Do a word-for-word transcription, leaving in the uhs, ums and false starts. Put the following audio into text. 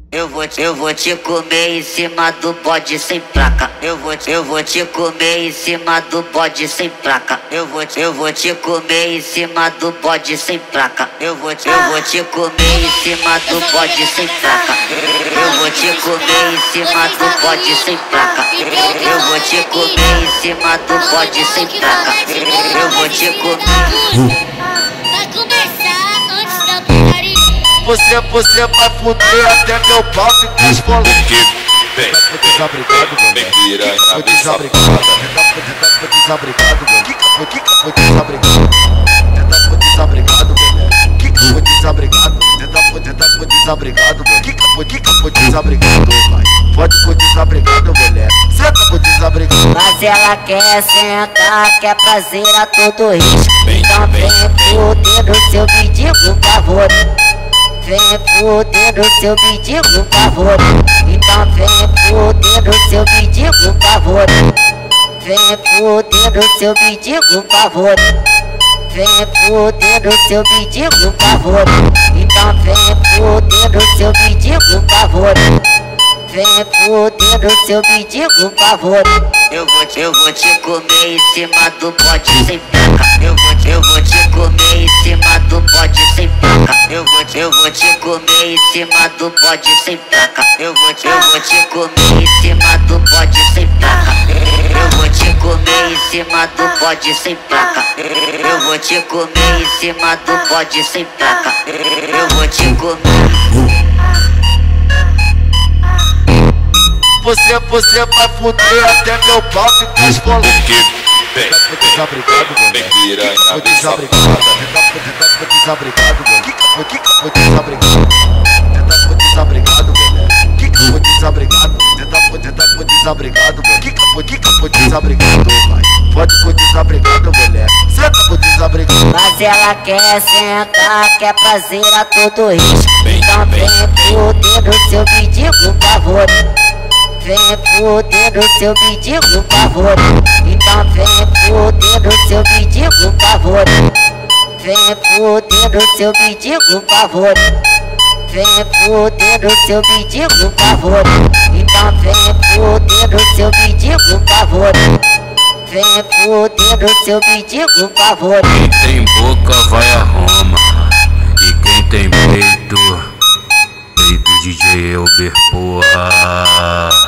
Eu vou, eu vou te comer em cima do bode sem placa. Eu vou, eu vou te comer em cima do bode sem placa. Eu vou, eu vou te comer em cima do bode sem placa. Eu vou, eu vou te comer em cima do bode sem placa. Eu vou te comer em cima do bode sem placa. Eu vou te comer em cima do bode sem placa. Eu vou te comer. Vai começar antes da putaria. Você, você vai fuder até meu pau ficar esfolado. Vem, Vou desabrigado, vem, velho. piranha, Vou vem desabrigado. safada. Vou desabrigado, velho. Que que foi, que que foi desabrigado? Tenta for desabrigado, velho. Que que foi desabrigado? Tenta for, tenta for desabrigado, velho. Que que foi, que que foi desabrigado, vai? Pode for desabrigado, mulher. Senta for desabrigado. Mas ela quer sentar, quer prazer a todo risco. Vem, Então vem, vem fuder no seu mendigo favorito. Vem fuder no seu mendigo favorito. Então vem fuder no seu mendigo favorito. Vem fuder no seu mendigo favorito. Vem fuder no seu mendigo favorito. Então vem fuder no seu mendigo favorito. Vem fuder no seu mendigo favorito. Eu vou, te, eu vou te comer em cima do bode sem placa. Eu vou, te, eu vou te comer em cima do bode sem placa. Eu vou, te, eu vou te comer em cima do bode sem placa. Eu vou, te, eu vou te comer em cima do bode sem placa. Eu vou te comer em cima do bode sem placa. Eu vou te comer em cima do bode sem placa. Eu vou te comer. Você, você vai fuder até meu pau ficar esfolado. Vem, Vou desabrigado, vem, velho. piranha, Vou vem desabrigado. safada. Vou desabrigado, velho. Que que foi, que que foi desabrigado? Tenta for desabrigado, velho. Que que foi desabrigado? Tenta for, tenta for desabrigado, velho. Que que foi, que que foi desabrigado, vai? Pode for desabrigado, mulher. Senta for desabrigado. Mas ela quer sentar, quer prazer a todo risco. Vem, Então vem, vem vem. fuder no seu mendigo favorito. Vem fuder no seu mendigo favorito. Então vem fuder no seu mendigo favorito. Vem fuder no seu mendigo favorito. Vem fuder no seu mendigo favorito. Então vem fuder no seu mendigo favorito. Vem fuder no seu mendigo favorito. Quem tem boca vai a Roma. E quem tem peito, peito D J Elber, porra.